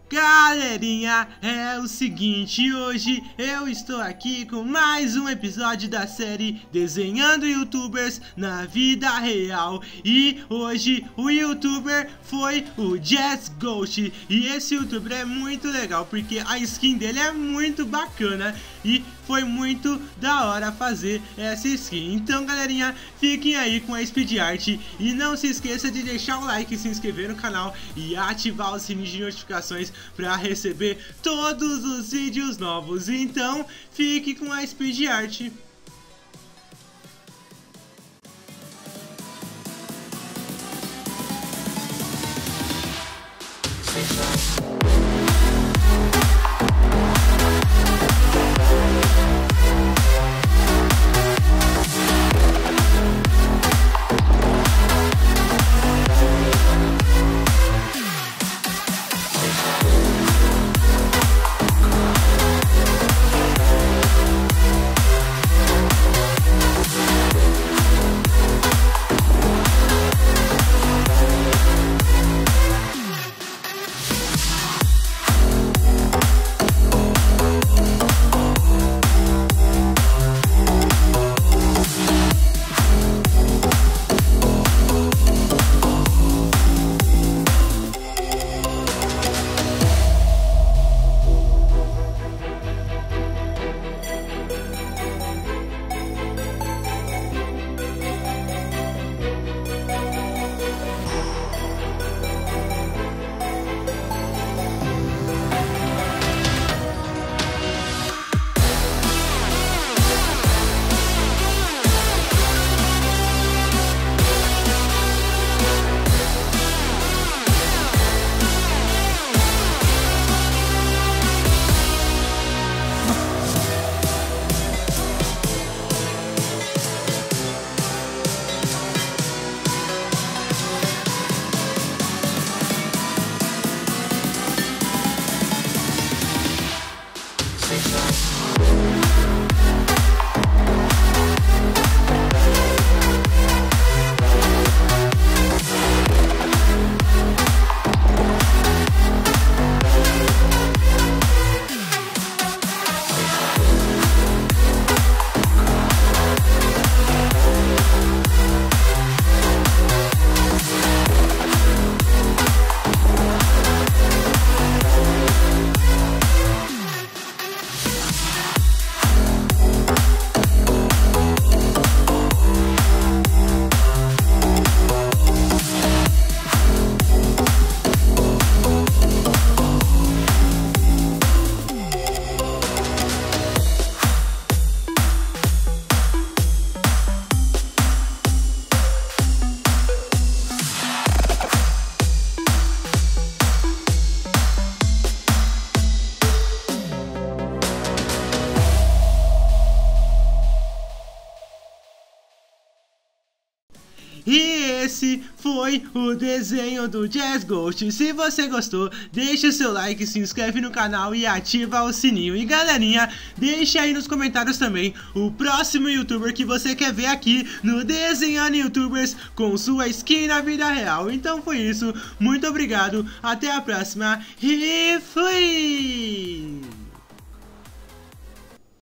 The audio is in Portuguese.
Galerinha, é o seguinte, hoje eu estou aqui com mais um episódio da série Desenhando Youtubers na Vida Real. E hoje o youtuber foi o Jazz Ghost. E esse youtuber é muito legal porque a skin dele é muito bacana e foi muito da hora fazer essa skin. Então galerinha, fiquem aí com a speed art e não se esqueça de deixar o like, se inscrever no canal e ativar o sininho de notificações para receber todos os vídeos novos. Então fique com a speed art. E esse foi o desenho do Jazz Ghost. Se você gostou, deixa o seu like, se inscreve no canal e ativa o sininho. E galerinha, deixa aí nos comentários também o próximo youtuber que você quer ver aqui no Desenhando Youtubers com sua skin na vida real. Então foi isso, muito obrigado, até a próxima e fui!